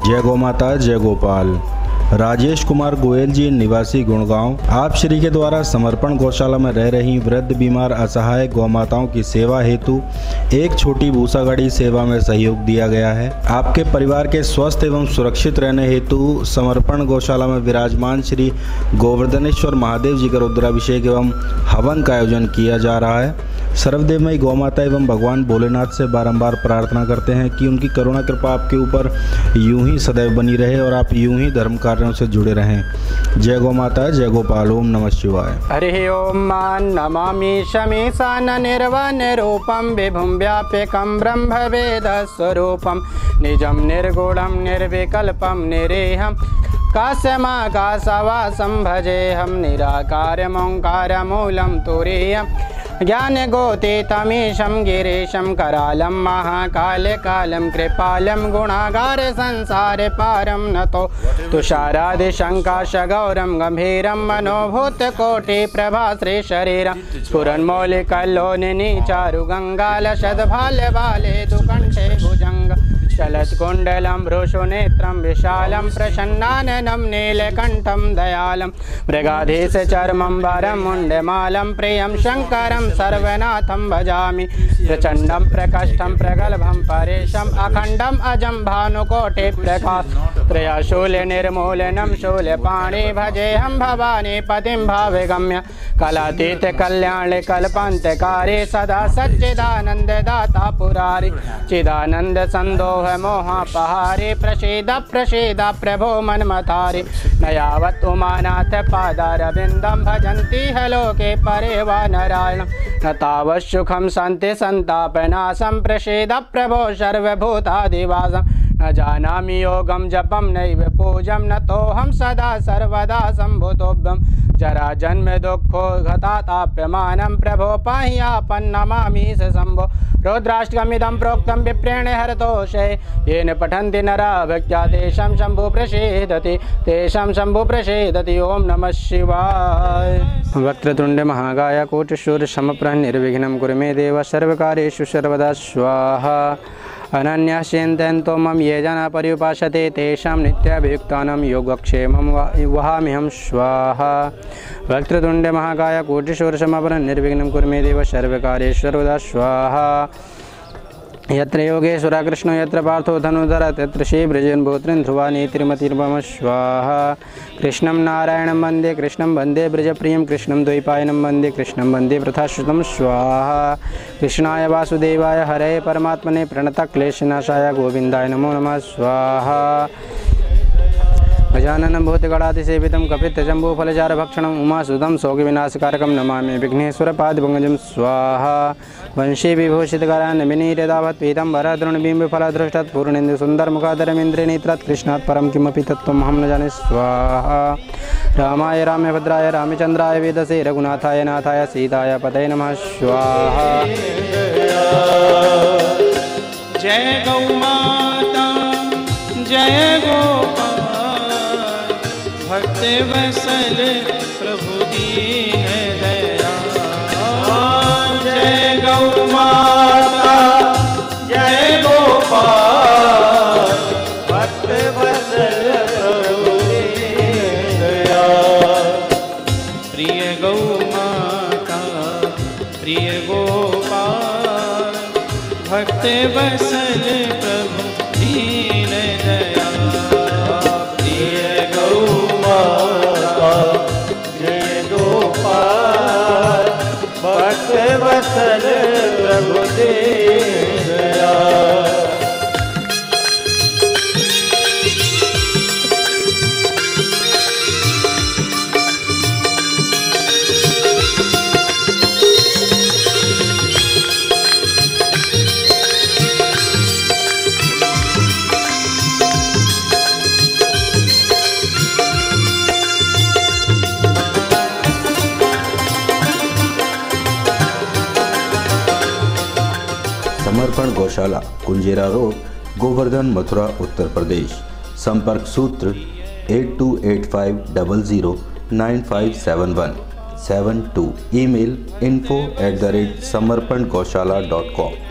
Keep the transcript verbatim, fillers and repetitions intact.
जय गौ माता जय गोपाल। राजेश कुमार गोयल जी निवासी गुड़गांव आप श्री के द्वारा समर्पण गौशाला में रह रही वृद्ध बीमार असहाय गौ माताओं की सेवा हेतु एक छोटी भूसा गाड़ी सेवा में सहयोग दिया गया है। आपके परिवार के स्वस्थ एवं सुरक्षित रहने हेतु समर्पण गौशाला में विराजमान श्री गोवर्धनेश्वर महादेव जी का रुद्राभिषेक एवं हवन का आयोजन किया जा रहा है। सर्वदेवमयी गौ माता एवं भगवान भोलेनाथ से बारंबार प्रार्थना करते हैं कि उनकी करुणा कृपा आपके ऊपर यूं ही सदैव बनी रहे और आप यूं ही धर्म कार्यों से जुड़े रहें। जय गौ माता जय गोपाल। ओम नमः शिवाय। हरि ओम नमामि शमीशान निर्वाण रूपम विभुं व्यापकं ब्रह्म वेद स्वरूपम निजं निर्गुणं निर्विकल्पं निरेहं काश्यमाकाशवासं भजेऽहं निराकारमोङ्कारमूलं तुरीयम् ज्ञानगोतीतमीशं गिरीशं करालं महाकालकालं कृपालं गुणागार संसार पारं नतो तुषारादिशङ्काशगौरं गम्भीरं मनोभूतकोटिप्रभा श्रीशरीरं स्फुरन्मौलिकल्लोलिनी चारुगङ्गालशद्भाल्यबाले दुकण्ठे भुजङ्ग चलत्कुण्डलं भ्रूषुनेत्रं विशालं प्रसन्नाननं नीलकण्ठं दयालं मृगाधीशचर्मं वरं मुण्डमालं प्रियं शङ्करं सर्वनाथं भजामि प्रचण्डं प्रकष्टं प्रगल्भं परेशम् अखण्डम् अजं भानुकोटिप्रकाश त्रयशूलनिर्मूलनं शूलपाणि भजेऽहं भवानी पतिं भावगम्य कलातीतकल्याणकल्पान्तकारी सदा सच्चिदानन्ददाता पुरारी चिदानन्दसन्दोह मोहापहारी प्रसीद प्रसीद प्रभो मन्मथारी न यावत् उमानाथ पादारविन्दं भजन्ति ह लोके परे वा नारायणं न तावत् सुखं सन्ति सन्तापनाशं प्रसीद प्रभो सर्वभूतादिवासं न जानामि योगं जपं नैव पूजं नतोऽहं सदा सर्वदा सम्भुतोऽभ्यं जरा जन्म दुःखो घताताप्यमानं प्रभो पाह्यापन्नमामि स शम्भो रुद्राष्टकमिदं प्रोक्तं विप्रेण हरतोषे येन पठन्ति नरा भक्त्या तेषां शम्भु प्रसीदति तेषां शम्भु प्रसीदति। ओम नमः शिवाय। वक्रतुण्ड महाकाय कोटिसूर्य समप्रभ निर्विघ्नं कुरु मे देव सर्वकार्येषु सर्वदा स्वाहा। अनन्याश्चिन्तयन्तो मम ये जना पर्युपासते तेषां नित्याभियुक्तानां योगक्षेमं वहाम्यहं स्वाहा। वक्रतुण्ड महाकाय कोटिसूर्य समप्रभ निर्विघ्नं कुरु मे देव सर्वकार्येषु सर्वदा स्वाहा। यत्र योगेश्वरः कृष्णो यत्र पार्थो धनुर्धरः तत्र श्रीब्रजन्भूत्रिं ध्रुवानी तिरुमतिर्मम स्वाहा। कृष्णं नारायणं वन्दे कृष्णं वन्दे ब्रजप्रियं कृष्णं द्वैपायनं वन्दे कृष्णं वन्दे प्रथाश्रुतं स्वाहा। कृष्णाय वासुदेवाय हरे परमात्मने प्रणतक्लेशनाशाय गोविन्दाय नमो नमः स्वाहा। गजाननं भूतगणातिसेवितं कपित्थजम्बूफलचारभक्षणम् उमासुतं शोकविनाशकारकं नमामि विघ्नेश्वरपादपङ्कजं स्वाहा। वंशी विभूषितकरान् विनीरदावत् पीताम्बरद्रोणबिम्बफलदृष्टात् पूर्णेन्दुसुन्दरमुखादरमिन्द्रनेत्रात् कृष्णात् परं किमपि तत्त्वमहं न जाने स्वाहा। रामाय रामभद्राय रामचन्द्राय वेदसे रघुनाथाय नाथाय सीताय पतये नमः स्वाहा। जय गौ माता जय गोपाल भक्त वत्सल प्रभु दीन दयाल। जय गौ माता जय गोपाल भक्त वत्सल प्रभु दीन दयाल। प्रिय गौ माता प्रिय गोपाल भक्त वत्सल प्रभु दीन दयाल। प्रिय गौ माता जय गोपाल भक्त वत्सल प्रभु दीन दयाल। समर्पण गौशाला कुंजेरा रोड गोवर्धन मथुरा उत्तर प्रदेश। संपर्क सूत्र eight two eight five double zero nine five seven one seven two. Email info at the rate Samarpan Gaushala dot com.